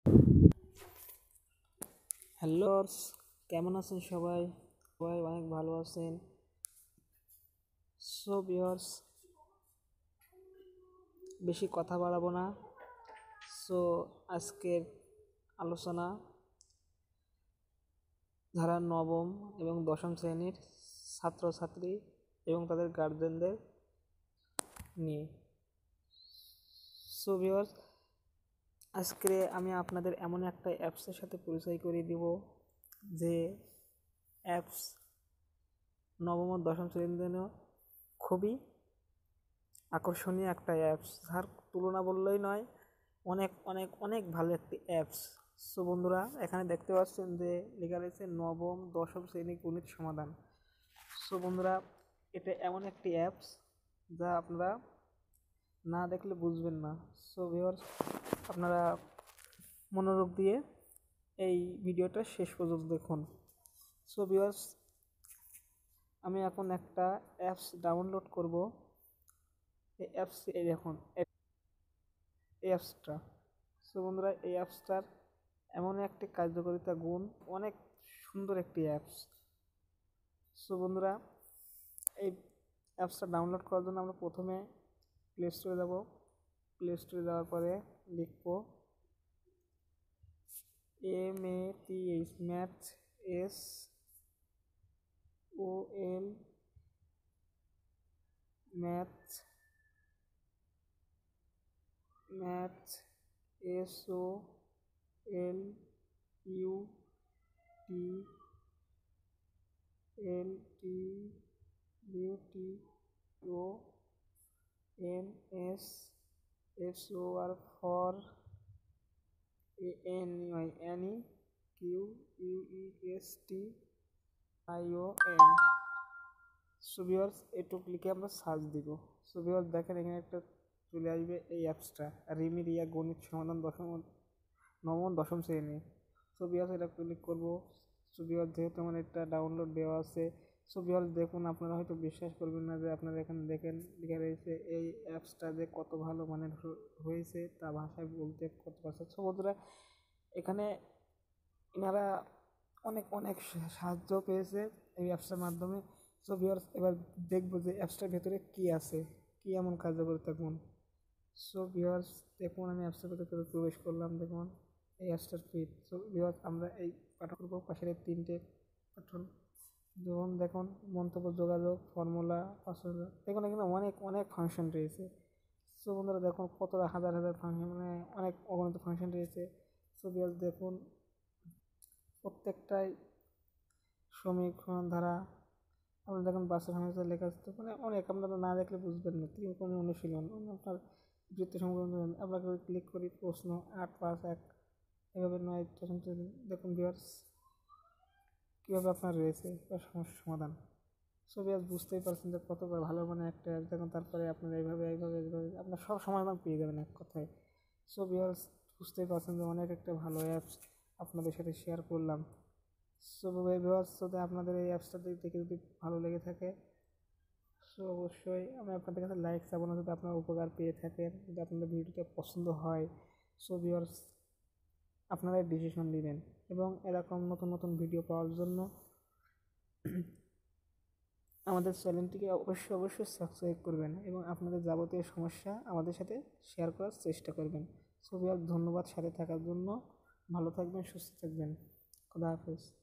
Hello, কেমন আছেন সবাই? সবাই অনেক ভালো আছেন। সো ভিউয়ার্স, বেশি কথা বাড়াবো না। সো আজকের আলোচনা ধারা নবম এবং দশম শ্রেণীর ছাত্রছাত্রী এবং তাদের গার্জেনদের নিয়ে। সো ভিউয়ার্স, আজকে আমি আপনাদের এমন একটা অ্যাপসের সাথে পরিচয় করিয়ে দিব যে অ্যাপস নবম ও দশম শ্রেণীর জন্য খুবই আকর্ষণীয় একটা অ্যাপস, যার তুলনা বললেই নয়। অনেক অনেক অনেক ভালো একটি অ্যাপস। সো বন্ধুরা, এখানে দেখতে পাচ্ছেন যে লেখা রয়েছে নবম দশম শ্রেণী গণিত সমাধান। সো বন্ধুরা, এটা এমন একটি অ্যাপস যা আপনারা না দেখলে বুঝবেন না। সো ভিউয়ার্স, আপনারা মনোযোগ দিয়ে এই ভিডিওটা শেষ পর্যন্ত দেখুন। সো ভিউয়ার্স, আমি এখন একটা অ্যাপস ডাউনলোড করব। এই অ্যাপস এই দেখুন এই অ্যাপসটা। সো বন্ধুরা, এই অ্যাপসটার এমন একটি কার্যকারিতা গুণ, অনেক সুন্দর একটি অ্যাপস। সো বন্ধুরা, এই অ্যাপসটা ডাউনলোড করার জন্য আমরা প্রথমে প্লে স্টোরে যাব। প্লে স্টোরে যাওয়ার পরে লিখব MATH, math, SOL, math, math, SOLUTLTONSFOR for ANYNEQUESTION। So viewers, এটুকু লিখে আমরা সার্চ দিব। সো ভিউয়ার্স, দেখেন এখানে একটা চলে আসবে এই অ্যাপসটা, রিমি রিয়া গণিত সমাধান নবম দশম শ্রেণী। সো ভিউয়ার্স, এটা ক্লিক করব। সো ভিউয়ার্স, যেহেতু আমার এটা ডাউনলোড দেওয়া আছে, সো ভিউয়ার্স দেখুন, আপনারা হয়তো বিশ্বাস করবেন না যে আপনারা এখানে দেখেন লেখা রয়েছে এই অ্যাপসটা যে কত ভালো মানের হয়েছে তা ভাষায় বলতে কত পারছে। সো বন্ধুরা, এখানে এনারা অনেক অনেক সাহায্য পেয়েছে এই অ্যাপসটার মাধ্যমে। সো ভিউয়ার্স, এবার দেখবো যে অ্যাপসটার ভেতরে কী আছে, কী এমন কার্যকারিতা গুণ। সো ভিউয়ার্স, দেখুন আমি অ্যাপসটার ভেতরে প্রবেশ করলাম। দেখুন এই অ্যাপসটার ফিট। সো ভিউয়ার্স, আমরা এই পাঠন করবো পাশের এই তিনটে পাঠন। যেমন দেখুন মন্তব্য, যোগাযোগ, ফর্মুলা, পাসওয়ার্ড। দেখুন এখানে অনেক অনেক ফাংশন রয়েছে। সো বন্ধুরা দেখুন কত হাজার হাজার ফাংশন, মানে অনেক অগণিত ফাংশন রয়েছে। সো ভিউয়ার্স দেখুন, প্রত্যেকটাই সমীকরণ ধারা, আপনারা দেখুন বাস্তব সমস্যা লেখা আছে, মানে অনেক, আপনারা না দেখলে বুঝবেন না। ত্রিকোণের অনুশীলন, আপনার বৃত্ত সমীকরণ, আপনাকে ক্লিক করি প্রশ্ন 8, 5, 1, এভাবে 9 দেখুন ভিউয়ার্স কীভাবে আপনার রয়েছে সমস্যার সমাধান। সো ভিউয়ার্স, বুঝতেই পারছেন যে কত ভালো মানে একটা অ্যাপ। দেখুন তারপরে আপনারা এইভাবে এইভাবে এইভাবে আপনার সব সমাধান পেয়ে যাবেন এক কথায়। সো ভিউয়ার্স, বুঝতেই পারছেন যে অনেক একটা ভালো অ্যাপস আপনাদের সাথে শেয়ার করলাম। সো ভিউয়ার্স, যদি আপনাদের এই অ্যাপসটা দেখে যদি ভালো লেগে থাকে, সো অবশ্যই আমি আপনাদের কাছে লাইক চাবো না, যদি আপনারা উপকার পেয়ে থাকেন, যদি আপনাদের ভিডিওটা পছন্দ হয়। সো ভিউয়ার্স, আপনারাই ডিসিশন দিবেন এবং এরকম নতুন নতুন ভিডিও পাওয়ার জন্য আমাদের চ্যানেলটিকে অবশ্যই অবশ্যই সাবস্ক্রাইব করবেন এবং আপনাদের যাবতীয় সমস্যা আমাদের সাথে শেয়ার করার চেষ্টা করবেন। সো ভিউয়ার্স, ধন্যবাদ সাথে থাকার জন্য। ভালো থাকবেন, সুস্থ থাকবেন। খোদা হাফেজ।